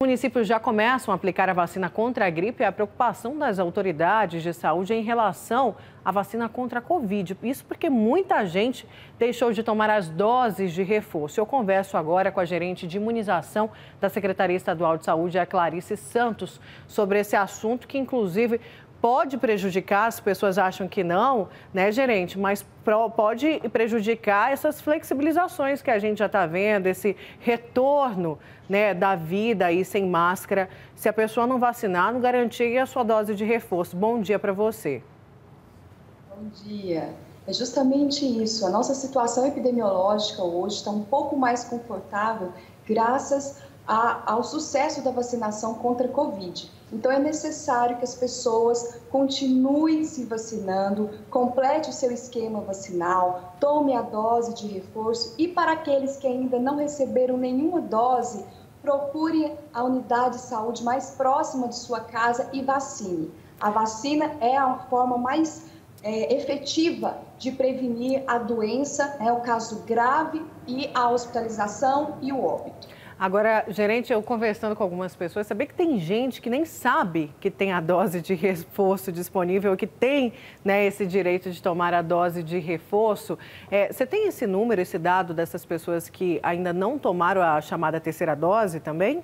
Municípios já começam a aplicar a vacina contra a gripe e a preocupação das autoridades de saúde em relação à vacina contra a Covid. Isso porque muita gente deixou de tomar as doses de reforço. Eu converso agora com a gerente de imunização da Secretaria Estadual de Saúde, a Clarice Santos, sobre esse assunto que, inclusive, pode prejudicar, as pessoas acham que não, né, gerente? Mas pode prejudicar essas flexibilizações que a gente já está vendo, esse retorno, né, da vida aí sem máscara. Se a pessoa não vacinar, não garantir a sua dose de reforço. Bom dia para você. Bom dia. É justamente isso. A nossa situação epidemiológica hoje está um pouco mais confortável graças ao sucesso da vacinação contra a Covid. Então, é necessário que as pessoas continuem se vacinando, complete o seu esquema vacinal, tome a dose de reforço e, para aqueles que ainda não receberam nenhuma dose, procure a unidade de saúde mais próxima de sua casa e vacine. A vacina é a forma mais efetiva de prevenir a doença, o caso grave e a hospitalização e o óbito. Agora, gerente, eu conversando com algumas pessoas, sabia que tem gente que nem sabe que tem a dose de reforço disponível, que tem, né, esse direito de tomar a dose de reforço. Você tem esse número, esse dado dessas pessoas que ainda não tomaram a chamada terceira dose também?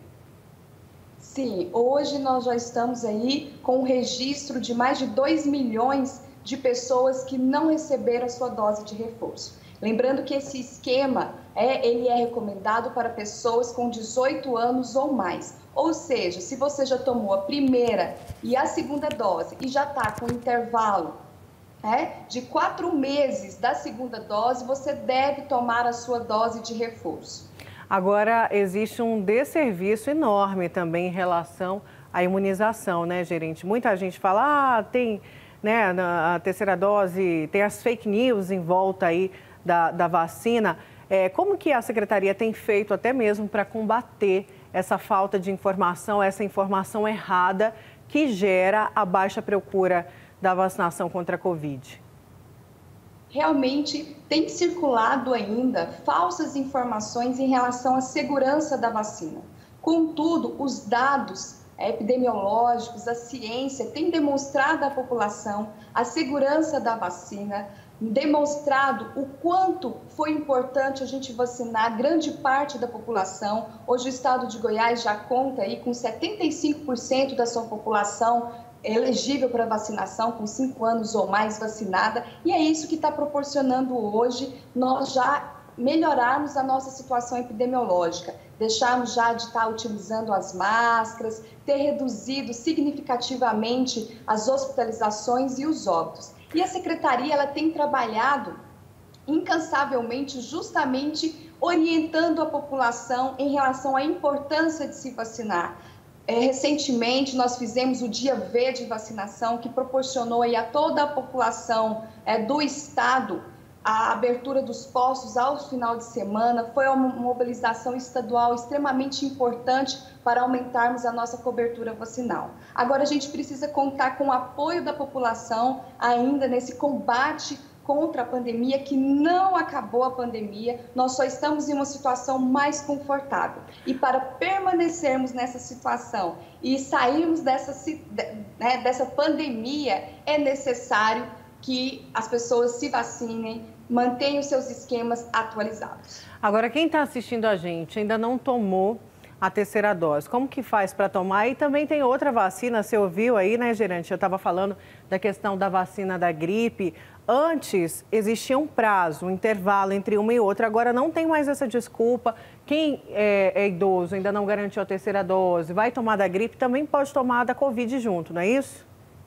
Sim, hoje nós já estamos aí com um registro de mais de 2 milhões de pessoas que não receberam a sua dose de reforço. Lembrando que esse esquema ele é recomendado para pessoas com 18 anos ou mais. Ou seja, se você já tomou a primeira e a segunda dose e já está com intervalo de 4 meses da segunda dose, você deve tomar a sua dose de reforço. Agora, existe um desserviço enorme também em relação à imunização, né, gerente? Muita gente fala, tem, né, na terceira dose, tem as fake news em volta aí da vacina. Como que a Secretaria tem feito até mesmo para combater essa falta de informação, essa informação errada que gera a baixa procura da vacinação contra a Covid? Realmente tem circulado ainda falsas informações em relação à segurança da vacina. Contudo, os dados epidemiológicos, a ciência tem demonstrado à população a segurança da vacina, demonstrado o quanto foi importante a gente vacinar grande parte da população. Hoje o estado de Goiás já conta aí com 75% da sua população elegível para vacinação, com 5 anos ou mais vacinada, e é isso que está proporcionando hoje nós já melhorarmos a nossa situação epidemiológica, deixarmos já de estar utilizando as máscaras, ter reduzido significativamente as hospitalizações e os óbitos. E a Secretaria ela tem trabalhado incansavelmente justamente orientando a população em relação à importância de se vacinar. Recentemente, nós fizemos o Dia V de vacinação, que proporcionou aí a toda a população do estado a abertura dos postos ao final de semana. Foi uma mobilização estadual extremamente importante para aumentarmos a nossa cobertura vacinal. Agora, a gente precisa contar com o apoio da população ainda nesse combate contra a pandemia, que não acabou a pandemia, nós só estamos em uma situação mais confortável. E para permanecermos nessa situação e sairmos dessa pandemia, é necessário que as pessoas se vacinem, mantenham os seus esquemas atualizados. Agora, quem está assistindo a gente ainda não tomou a terceira dose, como que faz para tomar? E também tem outra vacina, você ouviu aí, né, gerente? Eu estava falando da questão da vacina da gripe. Antes existia um prazo, um intervalo entre uma e outra, agora não tem mais essa desculpa. Quem é idoso, ainda não garantiu a terceira dose, vai tomar da gripe, também pode tomar da Covid junto, não é isso?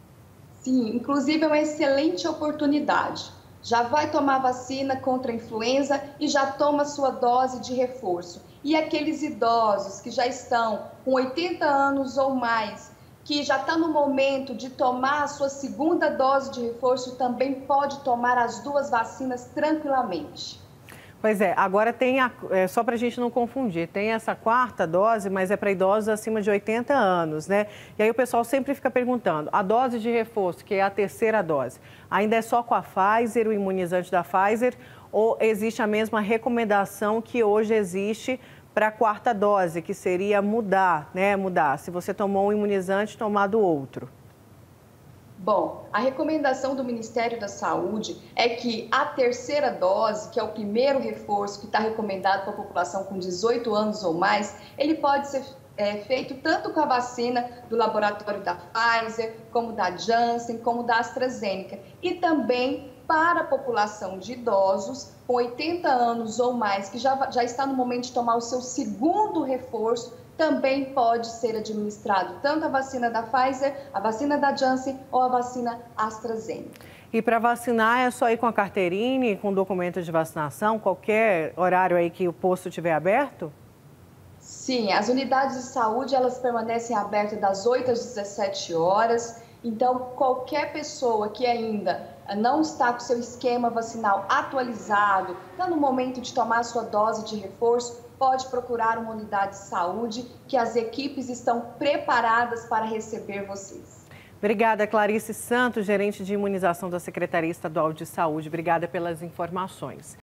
Sim, inclusive é uma excelente oportunidade. Já vai tomar vacina contra a influenza e já toma sua dose de reforço. E aqueles idosos que já estão com 80 anos ou mais, que já está no momento de tomar a sua segunda dose de reforço, também pode tomar as 2 vacinas tranquilamente. Pois é, agora tem, só para a gente não confundir, tem essa 4ª dose, mas é para idosos acima de 80 anos, né? E aí o pessoal sempre fica perguntando, a dose de reforço, que é a terceira dose, ainda é só com a Pfizer, o imunizante da Pfizer, ou existe a mesma recomendação que hoje existe para a quarta dose, que seria mudar, né? Mudar. Se você tomou um imunizante, tomar do outro. Bom, a recomendação do Ministério da Saúde é que a terceira dose, que é o primeiro reforço que está recomendado para a população com 18 anos ou mais, ele pode ser feito tanto com a vacina do laboratório da Pfizer, como da Janssen, como da AstraZeneca. E também para a população de idosos com 80 anos ou mais, que já está no momento de tomar o seu segundo reforço, também pode ser administrado tanto a vacina da Pfizer, a vacina da Janssen ou a vacina AstraZeneca. E para vacinar é só ir com a carteirinha e com documento de vacinação, qualquer horário aí que o posto estiver aberto? Sim, as unidades de saúde elas permanecem abertas das 8 às 17 horas. Então, qualquer pessoa que ainda não está com seu esquema vacinal atualizado, está no momento de tomar a sua dose de reforço, pode procurar uma unidade de saúde, que as equipes estão preparadas para receber vocês. Obrigada, Clarice Santos, gerente de imunização da Secretaria Estadual de Saúde. Obrigada pelas informações.